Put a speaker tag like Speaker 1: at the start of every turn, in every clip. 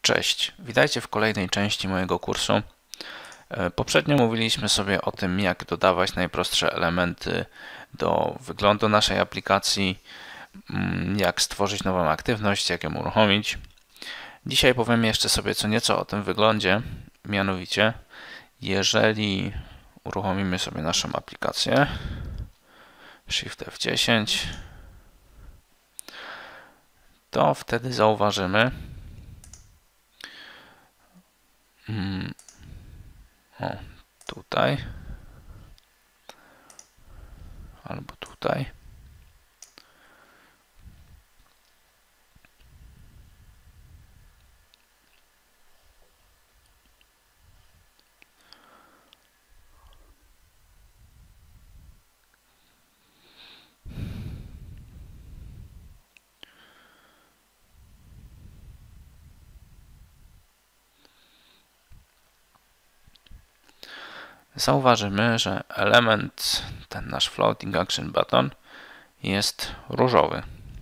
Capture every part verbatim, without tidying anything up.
Speaker 1: Cześć, witajcie w kolejnej części mojego kursu. Poprzednio mówiliśmy sobie o tym, jak dodawać najprostsze elementy do wyglądu naszej aplikacji, jak stworzyć nową aktywność, jak ją uruchomić. Dzisiaj powiemy jeszcze sobie co nieco o tym wyglądzie, mianowicie jeżeli uruchomimy sobie naszą aplikację, Shift F dziesięć, to wtedy zauważymy, o, tutaj albo tutaj, zauważymy, że element, ten nasz Floating Action Button, jest różowy.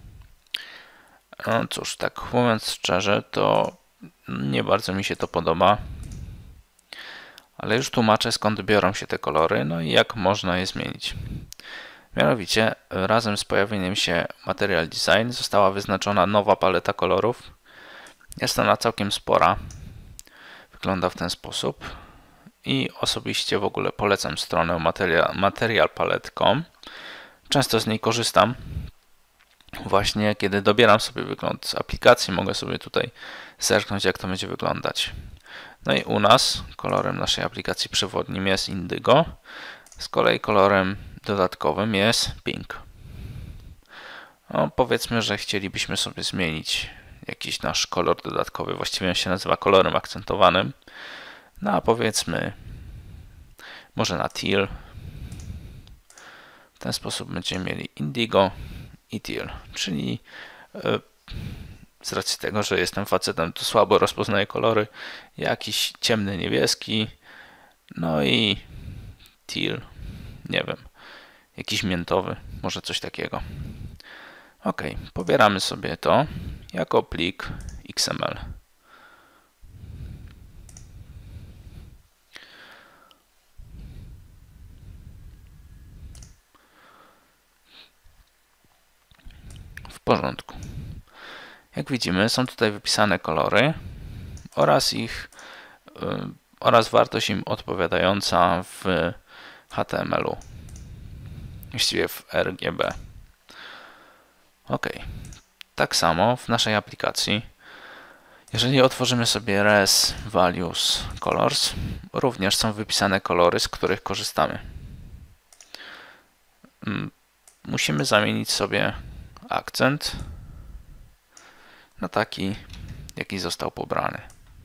Speaker 1: No cóż, tak mówiąc szczerze, to nie bardzo mi się to podoba, ale już tłumaczę, skąd biorą się te kolory, no i jak można je zmienić. Mianowicie, razem z pojawieniem się Material Design została wyznaczona nowa paleta kolorów. Jest ona całkiem spora, wygląda w ten sposób i osobiście w ogóle polecam stronę material palette kropka com. Często z niej korzystam. Właśnie kiedy dobieram sobie wygląd z aplikacji, mogę sobie tutaj zerknąć, jak to będzie wyglądać. No i u nas kolorem naszej aplikacji przewodnim jest Indigo, z kolei kolorem dodatkowym jest Pink. No, powiedzmy, że chcielibyśmy sobie zmienić jakiś nasz kolor dodatkowy, właściwie on się nazywa kolorem akcentowanym, no a powiedzmy może na teal. W ten sposób będziemy mieli Indigo i teal, czyli yy, z racji tego, że jestem facetem, to słabo rozpoznaję kolory, jakiś ciemny niebieski, no i teal, nie wiem, jakiś miętowy, może coś takiego. Ok, pobieramy sobie to jako plik X M L. W porządku. Jak widzimy, są tutaj wypisane kolory oraz ich yy, oraz wartość im odpowiadająca w H T M L-u, właściwie w R G B. Ok, tak samo w naszej aplikacji, jeżeli otworzymy sobie res values colors, również są wypisane kolory, z których korzystamy. Musimy zamienić sobie akcent na taki, jaki został pobrany.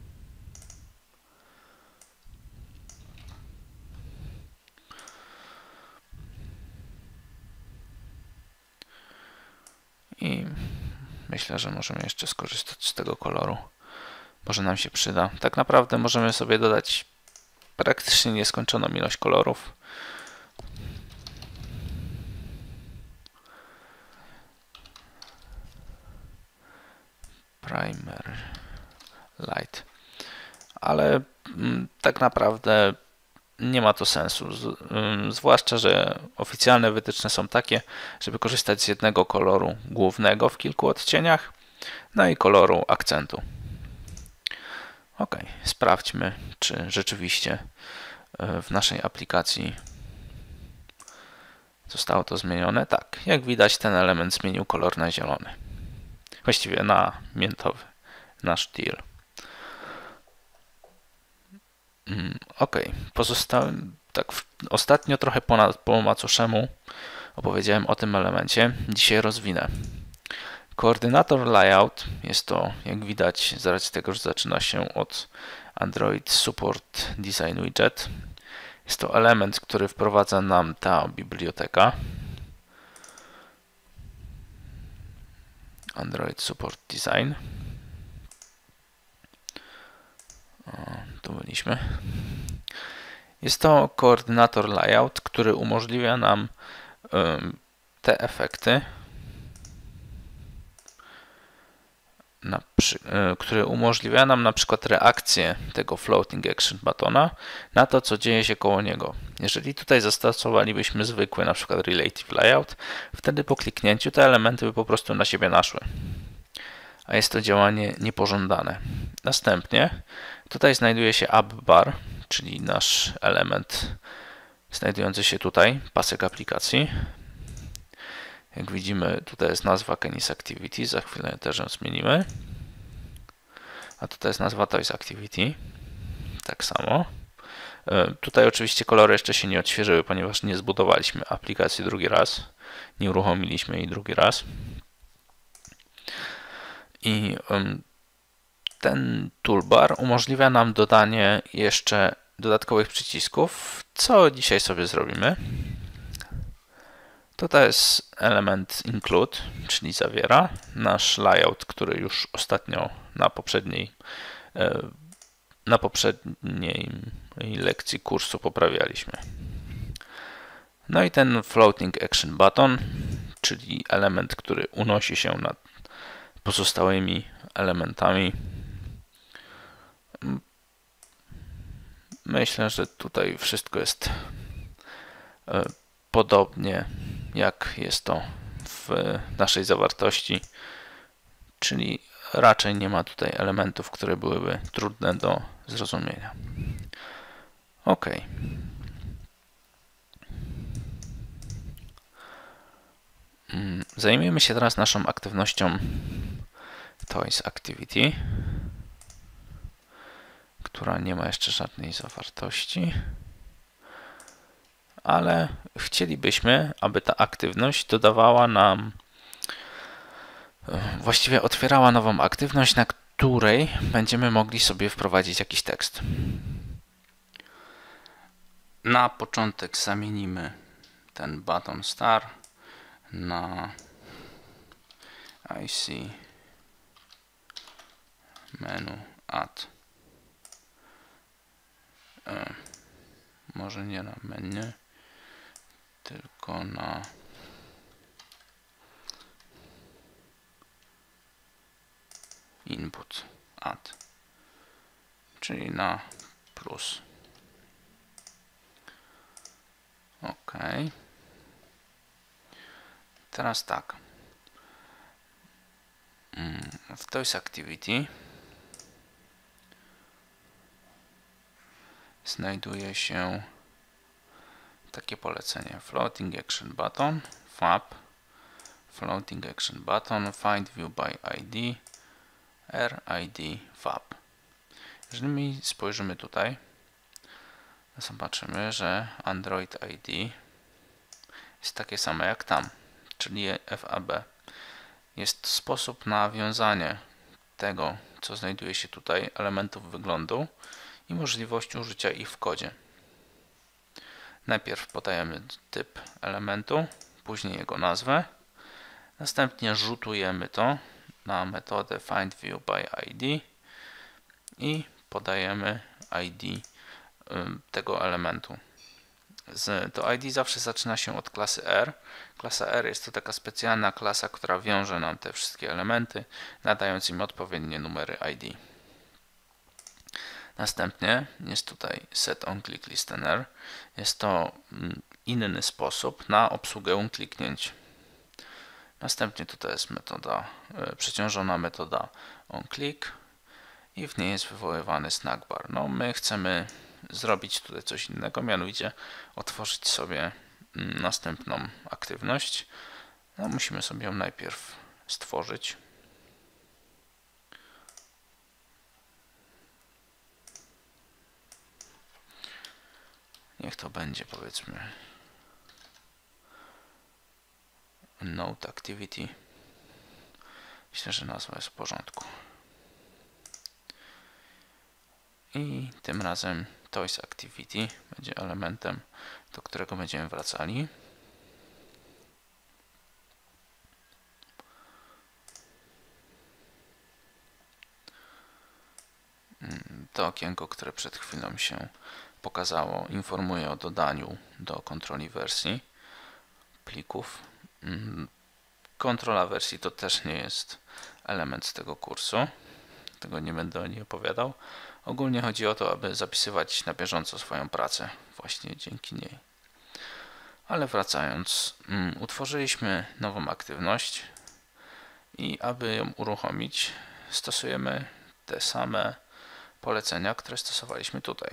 Speaker 1: I myślę, że możemy jeszcze skorzystać z tego koloru. Może nam się przyda. Tak naprawdę możemy sobie dodać praktycznie nieskończoną ilość kolorów. Primer light. Ale mm, tak naprawdę nie ma to sensu. Z, mm, zwłaszcza, że oficjalne wytyczne są takie, żeby korzystać z jednego koloru głównego w kilku odcieniach, no i koloru akcentu. Ok, sprawdźmy, czy rzeczywiście w naszej aplikacji zostało to zmienione. Tak, jak widać, ten element zmienił kolor na zielony. Właściwie na miętowy, nasz teal. Ok, pozostałem tak w, ostatnio trochę ponad, po macoszemu opowiedziałem o tym elemencie. Dzisiaj rozwinę. Koordynator layout jest to, jak widać, z racji tego, że zaczyna się od Android Support Design Widget. Jest to element, który wprowadza nam ta biblioteka. Android Support Design. O, tu byliśmy. Jest to koordynator layout, który umożliwia nam um, te efekty na, który umożliwia nam na przykład reakcję tego floating action buttona na to, co dzieje się koło niego. Jeżeli tutaj zastosowalibyśmy zwykły na przykład relative layout, wtedy po kliknięciu te elementy by po prostu na siebie naszły. A jest to działanie niepożądane. Następnie tutaj znajduje się app bar, czyli nasz element znajdujący się tutaj, pasek aplikacji. Jak widzimy, tutaj jest nazwa Kenis Activity, za chwilę też ją zmienimy. A tutaj jest nazwa Toys Activity, tak samo. Tutaj oczywiście kolory jeszcze się nie odświeżyły, ponieważ nie zbudowaliśmy aplikacji drugi raz, nie uruchomiliśmy jej drugi raz. I ten toolbar umożliwia nam dodanie jeszcze dodatkowych przycisków, co dzisiaj sobie zrobimy. Tutaj jest element include, czyli zawiera nasz layout, który już ostatnio na poprzedniej, na poprzedniej lekcji kursu poprawialiśmy. No i ten floating action button, czyli element, który unosi się nad pozostałymi elementami. Myślę, że tutaj wszystko jest podobnie jak jest to w naszej zawartości, czyli raczej nie ma tutaj elementów, które byłyby trudne do zrozumienia. OK. Zajmiemy się teraz naszą aktywnością Toys Activity, która nie ma jeszcze żadnej zawartości, ale chcielibyśmy, aby ta aktywność dodawała nam, właściwie otwierała nową aktywność, na której będziemy mogli sobie wprowadzić jakiś tekst. Na początek zamienimy ten button star na I see menu add. E, może nie na menu, tylko na input add, czyli na plus. OK. Teraz tak. W Toys Activity znajduje się takie polecenie floating action button, fab, floating action button, find view by I D, R I D fab. Jeżeli spojrzymy tutaj, zobaczymy, że Android I D jest takie same jak tam, czyli fab. Jest sposób na wiązanie tego, co znajduje się tutaj, elementów wyglądu i możliwość użycia ich w kodzie. Najpierw podajemy typ elementu, później jego nazwę, następnie rzutujemy to na metodę findViewByID i podajemy I D tego elementu. To I D zawsze zaczyna się od klasy R. Klasa R jest to taka specjalna klasa, która wiąże nam te wszystkie elementy, nadając im odpowiednie numery I D. Następnie jest tutaj setOnClickListener. Jest to inny sposób na obsługę kliknięć. Następnie tutaj jest metoda, przeciążona metoda onClick i w niej jest wywoływany snackbar. No, my chcemy zrobić tutaj coś innego, mianowicie otworzyć sobie następną aktywność. No, musimy sobie ją najpierw stworzyć. Niech to będzie, powiedzmy, Node Activity. Myślę, że nazwa jest w porządku. I tym razem Toys Activity będzie elementem, do którego będziemy wracali. To okienko, które przed chwilą się pokazało, informuje o dodaniu do kontroli wersji plików. kontrola wersji to też nie jest element z tego kursu. Tego nie będę o niej opowiadał. Ogólnie chodzi o to, aby zapisywać na bieżąco swoją pracę właśnie dzięki niej. Ale wracając, utworzyliśmy nową aktywność i aby ją uruchomić, stosujemy te same polecenia, które stosowaliśmy tutaj.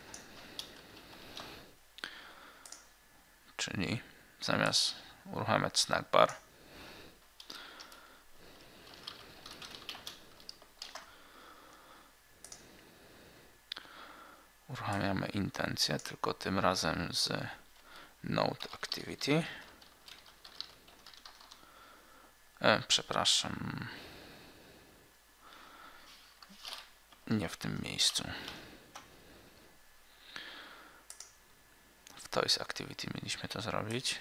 Speaker 1: Czyli zamiast uruchamiać snack bar, uruchamiamy intencję, tylko tym razem z Node Activity. E, przepraszam. Nie w tym miejscu. W Toys Activity mieliśmy to zrobić.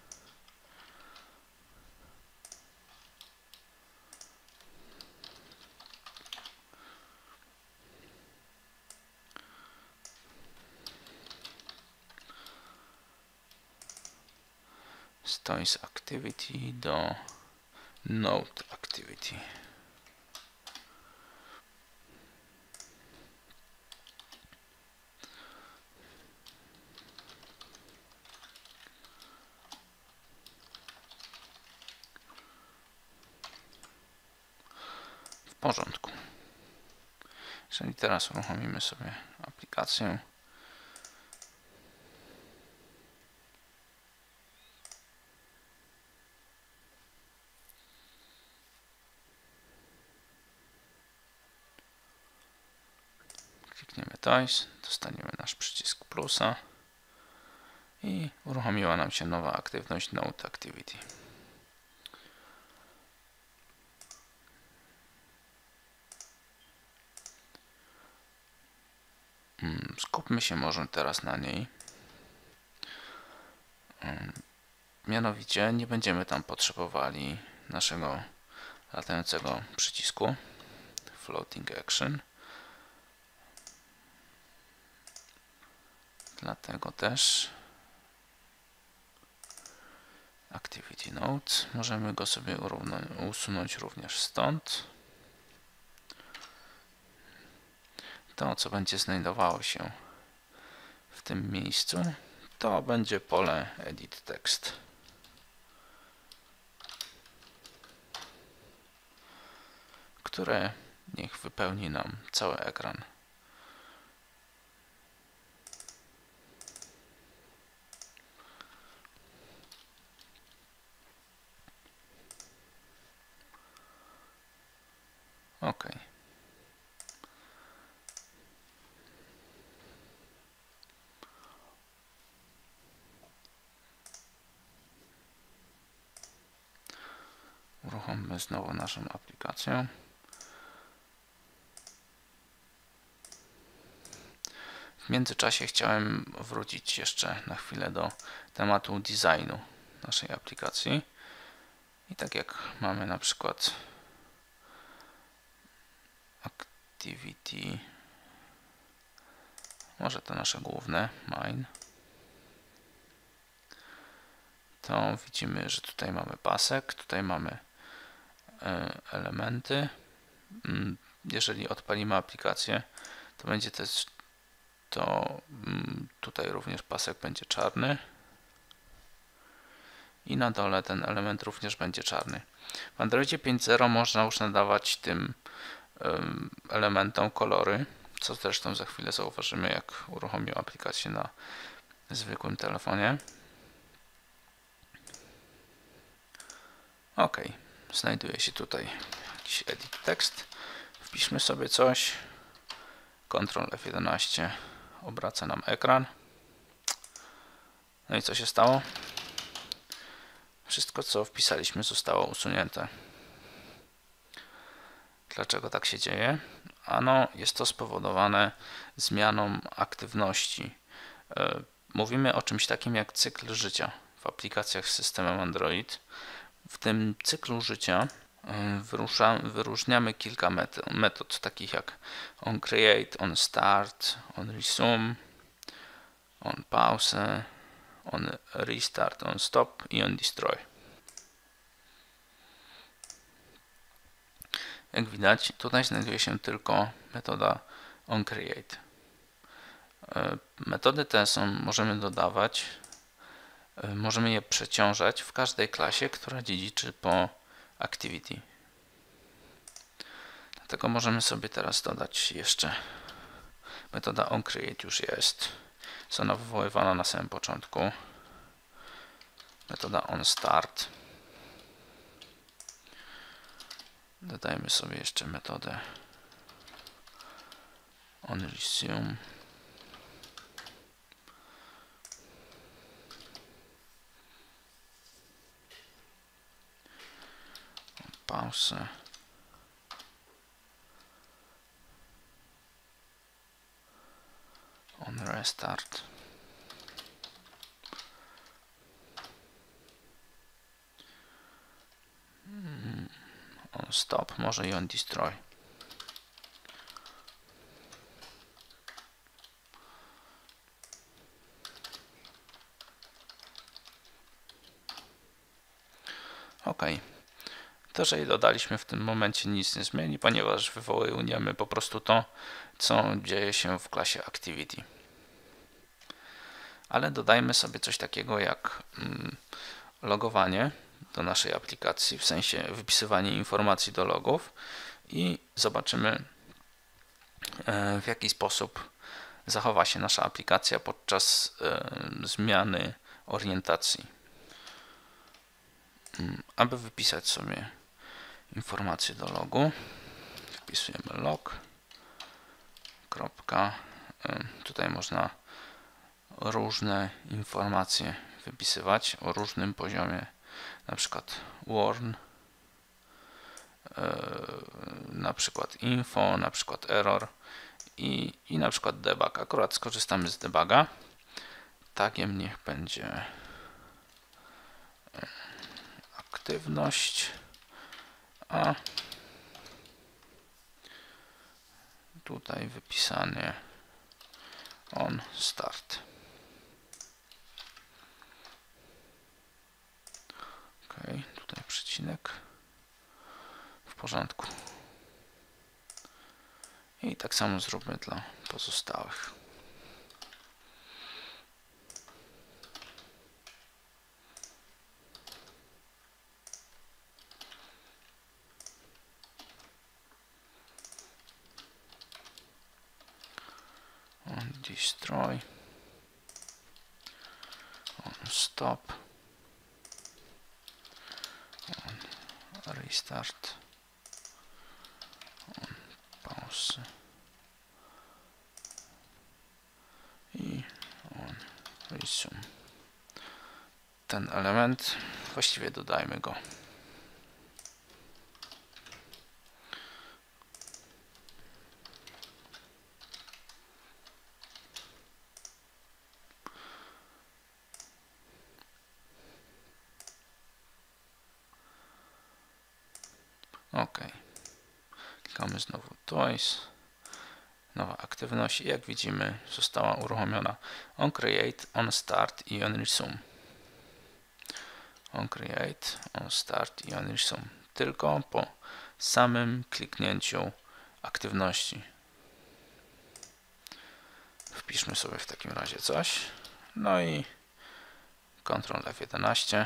Speaker 1: Z Toys Activity do Node Activity. W porządku. Jeżeli teraz uruchomimy sobie aplikację, klikniemy Toys, dostaniemy nasz przycisk plusa i uruchomiła nam się nowa aktywność Node Activity. Skupmy się może teraz na niej. Mianowicie nie będziemy tam potrzebowali naszego latającego przycisku Floating Action. Dlatego też Activity Node możemy go sobie usunąć również stąd. To, co będzie znajdowało się w tym miejscu, to będzie pole Edit Text. Które niech wypełni nam cały ekran. OK. Uruchommy znowu naszą aplikację. W międzyczasie chciałem wrócić jeszcze na chwilę do tematu designu naszej aplikacji. I tak jak mamy na przykład Activity, może to nasze główne, main, to widzimy, że tutaj mamy pasek, tutaj mamy elementy. Jeżeli odpalimy aplikację, to będzie też to tutaj również pasek będzie czarny i na dole ten element również będzie czarny. W Androidzie pięć zero można już nadawać tym elementom kolory, co zresztą za chwilę zauważymy, jak uruchomię aplikację na zwykłym telefonie. OK, znajduje się tutaj jakiś edit tekst. Wpiszmy sobie coś. kontrol F jedenaście obraca nam ekran. No i co się stało? Wszystko, co wpisaliśmy, zostało usunięte. Dlaczego tak się dzieje? Ano, jest to spowodowane zmianą aktywności. Mówimy o czymś takim jak cykl życia w aplikacjach z systemem Android. W tym cyklu życia wyrusza, wyróżniamy kilka metod, metod, takich jak onCreate, onStart, onResume, onPause, onRestart, onStop i onDestroy. Jak widać, tutaj znajduje się tylko metoda onCreate. Metody te są, możemy dodawać, możemy je przeciążać w każdej klasie, która dziedziczy po activity. Dlatego możemy sobie teraz dodać jeszcze metoda onCreate już jest. Jest ona wywoływana na samym początku. Metoda onStart. Dodajmy sobie jeszcze metodę onResume. Pauzę. OnRestart. OnStop, może i OnDestroy. OK. To, że je dodaliśmy w tym momencie, nic nie zmieni, ponieważ wywołujemy po prostu to, co dzieje się w klasie Activity. Ale dodajmy sobie coś takiego jak logowanie do naszej aplikacji, w sensie wypisywanie informacji do logów i zobaczymy, w jaki sposób zachowa się nasza aplikacja podczas zmiany orientacji. Aby wypisać sobie informację do logu, wpisujemy log. Kropka. Tutaj można różne informacje wypisywać o różnym poziomie, na przykład warn, na przykład info, na przykład error i, i na przykład debug. Akurat skorzystamy z debuga. Tagiem niech będzie aktywność, a tutaj wypisanie on start. OK, tutaj przecinek. W porządku. I tak samo zróbmy dla pozostałych. On destroy, on stop, on restart, on pause i on resume. Ten element, właściwie dodajmy go. OK. Klikamy znowu twice. Nowa aktywność i jak widzimy została uruchomiona onCreate, onStart i onResume. OnCreate, onStart i onResume. Tylko po samym kliknięciu aktywności. Wpiszmy sobie w takim razie coś. No i kontrol F jedenaście.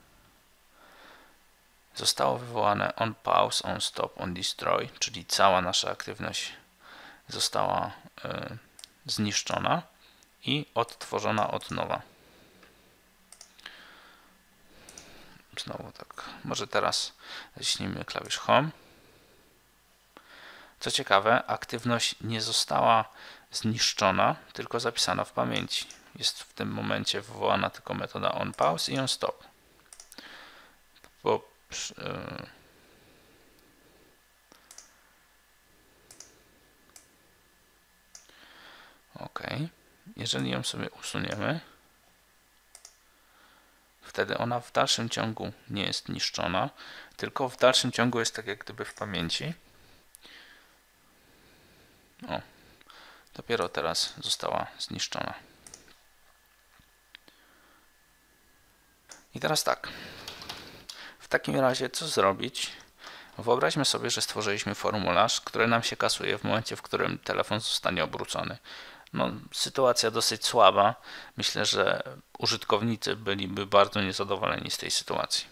Speaker 1: Zostało wywołane onPause, onStop, onDestroy, czyli cała nasza aktywność została y, zniszczona i odtworzona od nowa. Znowu tak, może teraz naciśnijmy klawisz Home. Co ciekawe, aktywność nie została zniszczona, tylko zapisana w pamięci. Jest w tym momencie wywołana tylko metoda onPause i onStop. Po, yy, OK. Jeżeli ją sobie usuniemy, wtedy ona w dalszym ciągu nie jest niszczona, tylko w dalszym ciągu jest tak jak gdyby w pamięci. O, dopiero teraz została zniszczona. I teraz tak. W takim razie co zrobić, Wyobraźmy sobie, że stworzyliśmy formularz, który nam się kasuje w momencie, w którym telefon zostanie obrócony. No, sytuacja dosyć słaba. Myślę, że użytkownicy byliby bardzo niezadowoleni z tej sytuacji.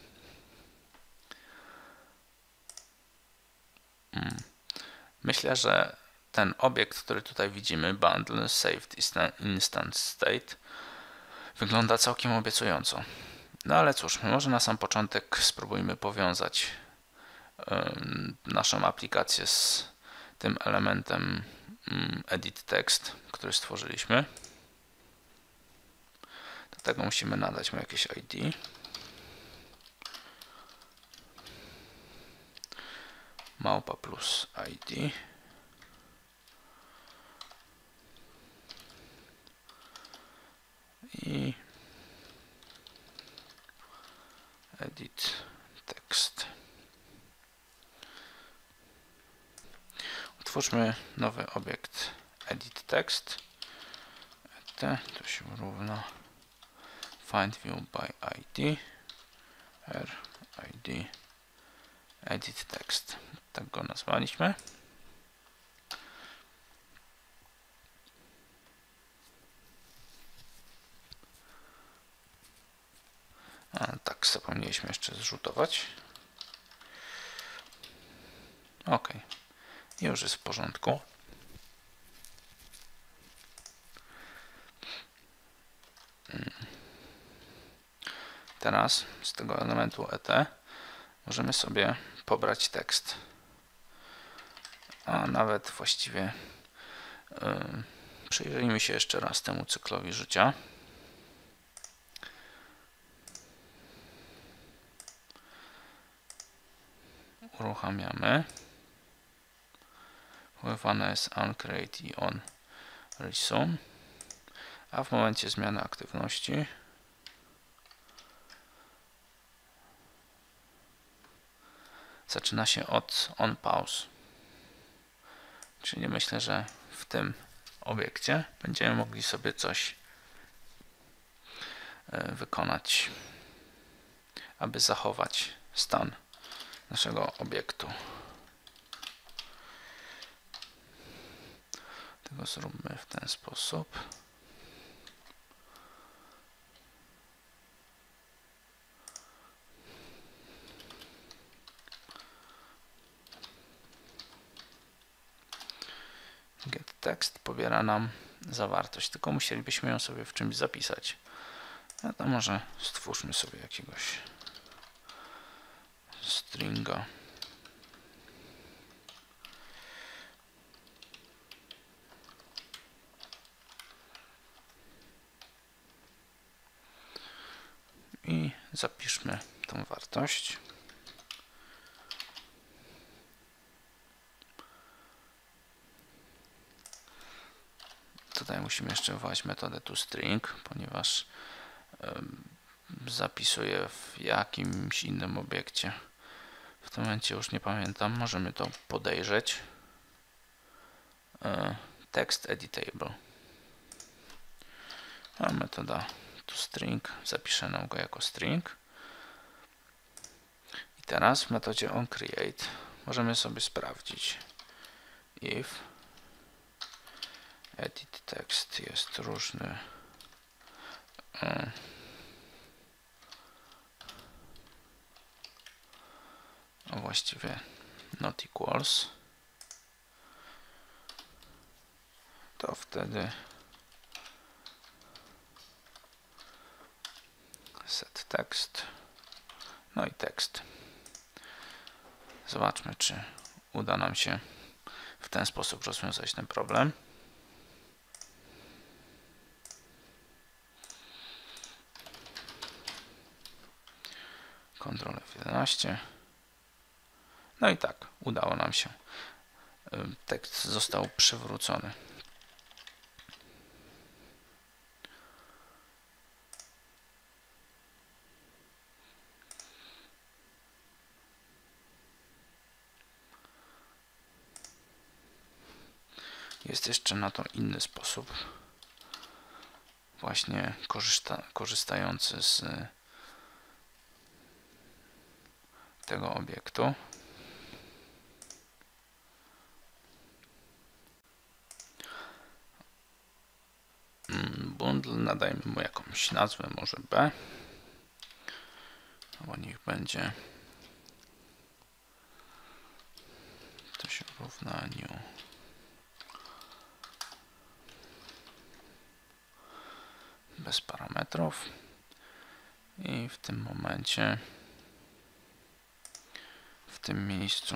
Speaker 1: Myślę, że ten obiekt, który tutaj widzimy, bundle saved instance state, wygląda całkiem obiecująco. No ale cóż, może na sam początek spróbujmy powiązać naszą aplikację z tym elementem edit text, który stworzyliśmy. Do tego musimy nadać mu jakieś I D. Małpa plus I D. I edit text. Utwórzmy nowy obiekt edit text. T to się równa find view by I D r I D edit text. Tak go nazwaliśmy. A, tak, zapomnieliśmy jeszcze zrzutować. OK. Już jest w porządku. Teraz z tego elementu et możemy sobie pobrać tekst. A nawet właściwie yy, przyjrzyjmy się jeszcze raz temu cyklowi życia. Uruchamiamy. Wchowane jest onCreate i onResume. A w momencie zmiany aktywności zaczyna się od onPause. Czyli myślę, że w tym obiekcie będziemy mogli sobie coś wykonać, aby zachować stan naszego obiektu. Tego zróbmy w ten sposób. GetText pobiera nam zawartość, tylko musielibyśmy ją sobie w czymś zapisać. A to może stwórzmy sobie jakiegoś stringa. I zapiszmy tą wartość. Tutaj musimy jeszcze wwołać metodę toString, ponieważ zapisuję w jakimś innym obiekcie. W tym momencie już nie pamiętam, możemy to podejrzeć. Text editable. A metoda toString zapisze nam go jako string. I teraz w metodzie onCreate możemy sobie sprawdzić, if edit text jest różny a właściwie not equals, to wtedy set text, no i tekst. Zobaczmy, czy uda nam się w ten sposób rozwiązać ten problem. kontrol F jedenaście. No i tak, udało nam się. Tekst został przywrócony. Jest jeszcze na to inny sposób, właśnie korzysta, korzystający z tego obiektu. bundle, nadajmy mu jakąś nazwę, może B, albo niech będzie to się równa new bez parametrów i w tym momencie w tym miejscu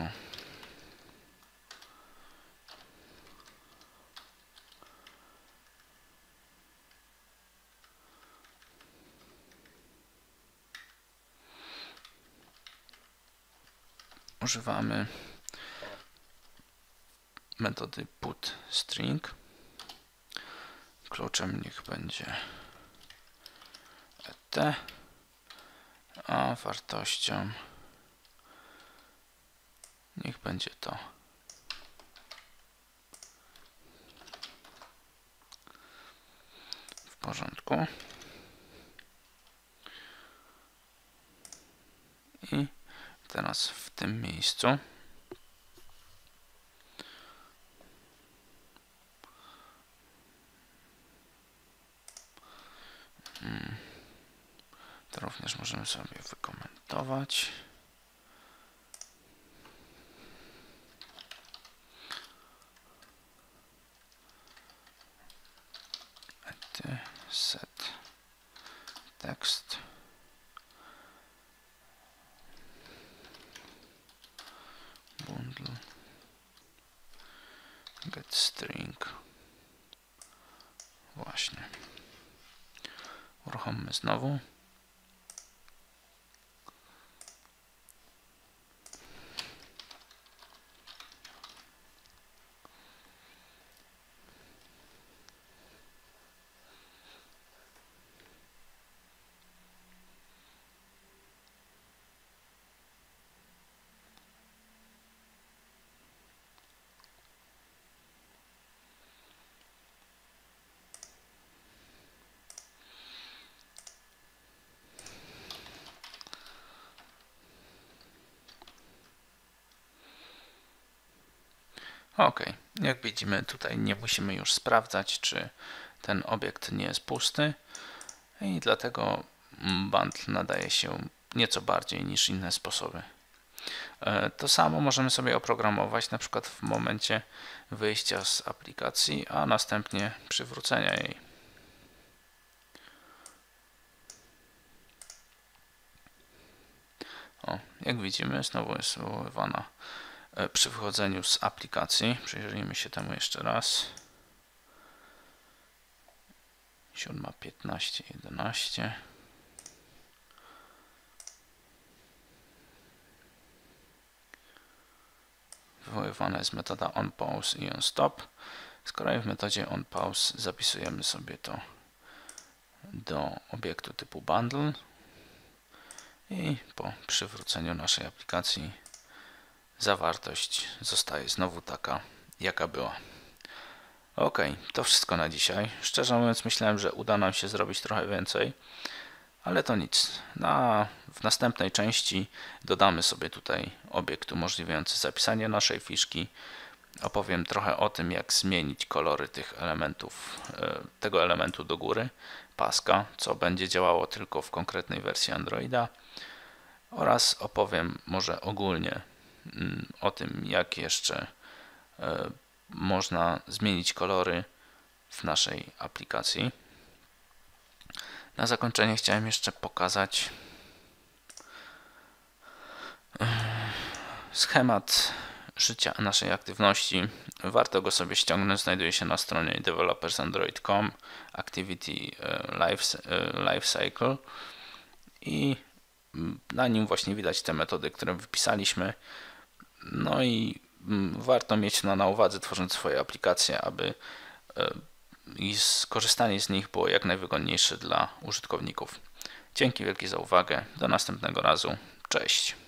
Speaker 1: używamy metody putString. Kluczem niech będzie et, a wartością niech będzie to. W porządku. I teraz w tym miejscu to również możemy sobie wykomentować. Et set text bundle get string. Właśnie. Uruchommy znowu. Ok, jak widzimy, tutaj nie musimy już sprawdzać, czy ten obiekt nie jest pusty i dlatego bundle nadaje się nieco bardziej niż inne sposoby. To samo możemy sobie oprogramować na przykład w momencie wyjścia z aplikacji, a następnie przywrócenia jej. O, jak widzimy, znowu jest wywoływana przy wychodzeniu z aplikacji. Przyjrzyjmy się temu jeszcze raz. siódma, piętnaście, jedenaście. Wywoływana jest metoda onPause i onStop. Z kolei w metodzie onPause zapisujemy sobie to do obiektu typu bundle i po przywróceniu naszej aplikacji zawartość zostaje znowu taka, jaka była. Ok, to wszystko na dzisiaj. Szczerze mówiąc, myślałem, że uda nam się zrobić trochę więcej, ale to nic. Na, w następnej części dodamy sobie tutaj obiekt umożliwiający zapisanie naszej fiszki. Opowiem trochę o tym, jak zmienić kolory tych elementów, tego elementu do góry, paska, co będzie działało tylko w konkretnej wersji Androida, oraz opowiem może ogólnie o tym, jak jeszcze można zmienić kolory w naszej aplikacji. Na zakończenie chciałem jeszcze pokazać schemat życia naszej aktywności. Warto go sobie ściągnąć, znajduje się na stronie developers android kropka com Activity Life, Life Cycle i na nim właśnie widać te metody, które wypisaliśmy. No i warto mieć na, na uwadze, tworząc swoje aplikacje, aby i skorzystanie z nich było jak najwygodniejsze dla użytkowników. Dzięki wielkie za uwagę. Do następnego razu. Cześć.